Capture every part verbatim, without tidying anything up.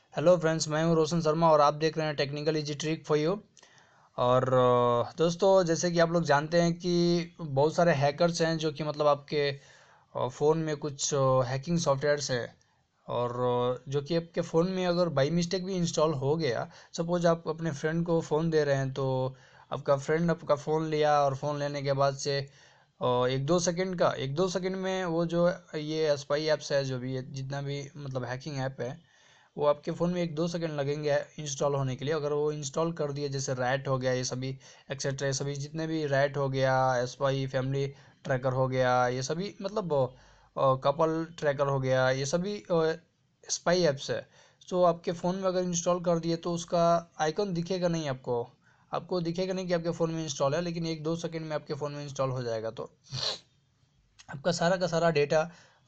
Hello friends, मैं हूं रोशन शर्मा और आप देख रहे हैं technical easy trick for you. और अ, दोस्तों, जैसे कि आप लोग जानते हैं कि बहुत सारे हैकर्स हैं जो कि मतलब आपके फ़ोन में कुछ हैकिंग सॉफ्टवेयर्स है। और अ, जो कि आपके फ़ोन में अगर बाई मिस्टेक भी इंस्टॉल हो गया, सपोज आप अपने फ्रेंड को फ़ोन दे रहे हैं, तो आपका फ्रेंड आपका फ़ोन लिया और फ़ोन लेने के बाद से अ, एक दो सेकंड का एक दो सेकंड में वो जो ये स्पाई ऐप्स है, जो भी है, जितना भी मतलब हैकिंग ऐप है, वो आपके फ़ोन में एक दो सेकंड लगेंगे इंस्टॉल होने के लिए। अगर वो इंस्टॉल कर दिए, जैसे रैट हो गया, ये सभी एक्सेट्रा, ये सभी जितने भी रैट हो गया, एस्पाई फैमिली ट्रैकर हो गया, ये सभी मतलब कपल ट्रैकर हो गया, ये सभी स्पाई ऐप्स है। तो आपके फ़ोन में अगर इंस्टॉल कर दिए तो उसका आइकन दिखेगा नहीं आपको आपको दिखेगा नहीं कि आपके फ़ोन में इंस्टॉल है, लेकिन एक दो सेकंड में आपके फ़ोन में इंस्टॉल हो जाएगा। तो आपका सारा का सारा डेटा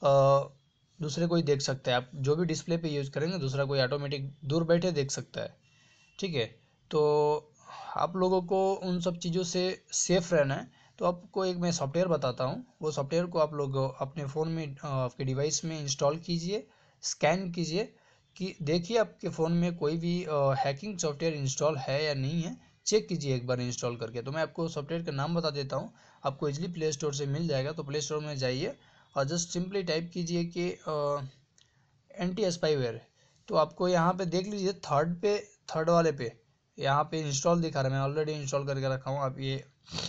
दूसरे कोई देख सकता है। आप जो भी डिस्प्ले पे यूज़ करेंगे, दूसरा कोई ऑटोमेटिक दूर बैठे देख सकता है। ठीक है। तो आप लोगों को उन सब चीज़ों से सेफ रहना है। तो आपको एक मैं सॉफ्टवेयर बताता हूँ, वो सॉफ्टवेयर को आप लोग अपने फ़ोन में अ, आपके डिवाइस में इंस्टॉल कीजिए, स्कैन कीजिए कि देखिए आपके फ़ोन में कोई भी हैकिंग सॉफ्टवेयर इंस्टॉल है या नहीं है। चेक कीजिए एक बार इंस्टॉल करके। तो मैं आपको सॉफ्टवेयर का नाम बता देता हूँ, आपको इजीली प्ले स्टोर से मिल जाएगा। तो प्ले स्टोर में जाइए और जस्ट सिंपली टाइप कीजिए कि एंटी स्पाईवेयर। तो आपको यहाँ पे देख लीजिए, थर्ड पे थर्ड वाले पे यहाँ पे इंस्टॉल दिखा रहा है। मैं ऑलरेडी इंस्टॉल करके रखा हूँ। आप ये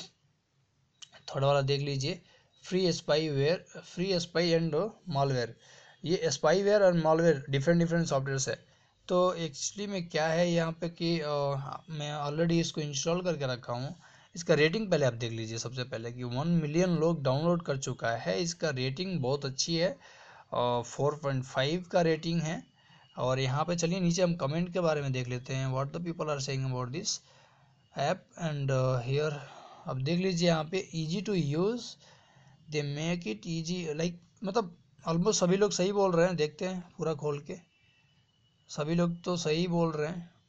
थर्ड वाला देख लीजिए, free spyware, free spy and malware. ये स्पाईवेयर और मालवेयर डिफरेंट डिफरेंट सॉफ्टवेयर है। तो एक्चुअली में क्या है यहाँ पे कि अ, मैं ऑलरेडी इसको इंस्टॉल करके रखा हूँ। इसका रेटिंग पहले आप देख लीजिए। सबसे पहले कि वन मिलियन लोग डाउनलोड कर चुका है। इसका रेटिंग बहुत अच्छी है, फोर पॉइंट फाइव का रेटिंग है। और यहाँ पे चलिए नीचे हम कमेंट के बारे में देख लेते हैं, what the people are saying about this app. And here अब देख लीजिए, यहाँ पे easy to use, they make it easy, like मतलब ऑलमोस्ट सभी लोग सही बोल रहे हैं। देखते हैं पूरा खोल के, सभी लोग तो सही बोल रहे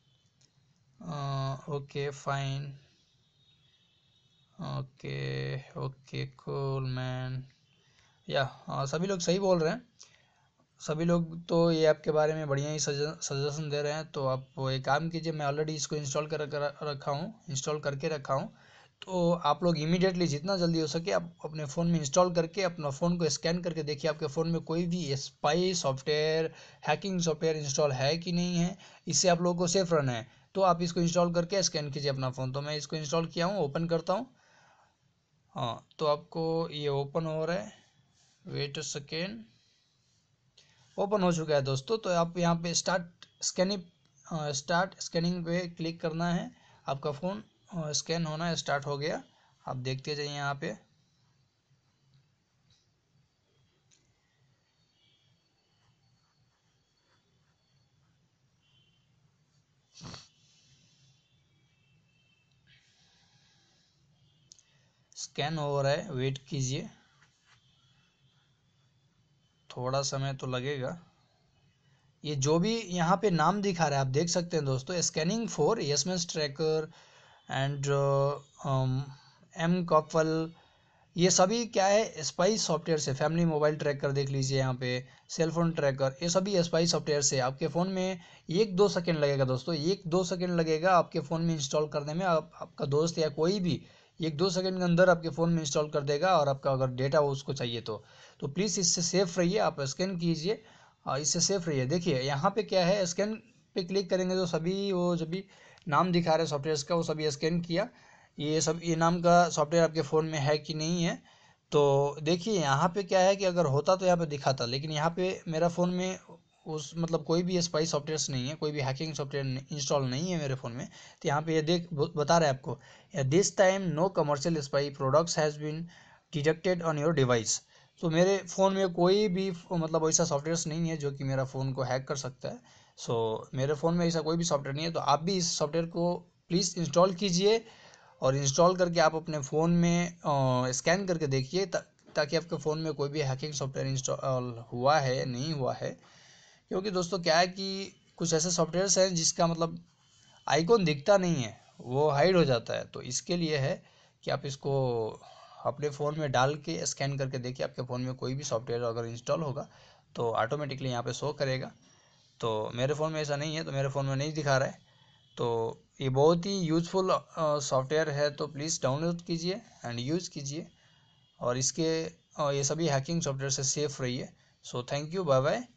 हैं। Okay fine, okay okay cool man, या सभी लोग सही बोल रहे हैं। सभी लोग तो ये ऐप के बारे में बढ़िया ही सजेशन दे रहे हैं। तो आप वो एक काम कीजिए, मैं ऑलरेडी इसको इंस्टॉल कर कर रखा हूँ इंस्टॉल करके रखा हूँ। तो आप लोग इमीडिएटली जितना जल्दी हो सके आप अपने फ़ोन में इंस्टॉल करके अपना फ़ोन को स्कैन करके देखिए आपके फ़ोन में कोई भी spy software, hacking software install है कि नहीं है। इससे आप लोगों को सेफ रहना है। तो आप इसको इंस्टॉल करके स्कैन कीजिए अपना फ़ोन। तो मैं इसको इंस्टॉल किया हूँ, ओपन करता हूँ। हाँ, तो आपको ये ओपन हो रहा है, वेट अ सेकेंड। ओपन हो चुका है दोस्तों। तो आप यहाँ पे स्टार्ट स्कैनिंग स्टार्ट स्कैनिंग पे क्लिक करना है। आपका फ़ोन स्कैन होना स्टार्ट हो गया। आप देखते जाइए यहाँ पे। स्कैन हो रहा है, वेट कीजिए, थोड़ा समय तो लगेगा। ये जो भी यहाँ पे नाम दिखा रहा है आप देख सकते हैं दोस्तों, scanning for yes tracker and M couple, ये सभी क्या है, स्पाई सॉफ्टवेयर से। फैमिली मोबाइल ट्रैकर देख लीजिए यहाँ पे, सेल फोन ट्रैकर, ये सभी स्पाई सॉफ्टवेयर से। आपके फ़ोन में एक दो सेकंड लगेगा दोस्तों, एक दो सेकंड लगेगा आपके फ़ोन में इंस्टॉल करने में। आप, आपका दोस्त या कोई भी एक दो सेकंड के अंदर आपके फ़ोन में इंस्टॉल कर देगा। और आपका अगर डेटा वो उसको चाहिए तो तो प्लीज़ इससे सेफ रहिए, आप स्कैन कीजिए, और इससे सेफ रहिए। देखिए यहाँ पे क्या है, स्कैन पे क्लिक करेंगे तो सभी वो जो भी नाम दिखा रहे हैं सॉफ्टवेयर का, वो सभी स्कैन किया। ये सब ये नाम का सॉफ्टवेयर आपके फ़ोन में है कि नहीं है। तो देखिए यहाँ पे क्या है कि अगर होता तो यहाँ पे दिखाता, लेकिन यहाँ पे मेरा फ़ोन में उस मतलब कोई भी स्पाई सॉफ्टवेयर्स नहीं है, कोई भी हैकिंग सॉफ्टवेयर इंस्टॉल नहीं है मेरे फ़ोन में। तो यहाँ पे ये देख बता रहा है आपको, this time no commercial spy products has been detected on your device. तो मेरे फ़ोन में कोई भी मतलब वैसा सॉफ्टवेयर्स नहीं है जो कि मेरा फ़ोन को हैक कर सकता है। सो मेरे फ़ोन में ऐसा कोई भी सॉफ्टवेयर नहीं है। तो आप भी इस सॉफ्टवेयर को प्लीज़ इंस्टॉल कीजिए, और इंस्टॉल करके आप अपने फ़ोन में स्कैन करके देखिए, ता, ताकि आपके फ़ोन में कोई भी हैकिंग सॉफ्टवेयर इंस्टॉल हुआ है या नहीं हुआ है। क्योंकि दोस्तों क्या है कि कुछ ऐसे सॉफ्टवेयर्स हैं जिसका मतलब आइकॉन दिखता नहीं है, वो हाइड हो जाता है। तो इसके लिए है कि आप इसको अपने फ़ोन में डाल के स्कैन करके देखिए, आपके फ़ोन में कोई भी सॉफ्टवेयर अगर इंस्टॉल होगा तो ऑटोमेटिकली यहाँ पे शो करेगा। तो मेरे फ़ोन में ऐसा नहीं है, तो मेरे फ़ोन में नहीं दिखा रहा है। तो ये बहुत ही यूज़फुल सॉफ्टवेयर है, तो प्लीज़ डाउनलोड कीजिए एंड यूज़ कीजिए। और इसके अ, ये सभी हैकिंग सॉफ्टवेयर से सेफ रहिए। So thank you, bye bye.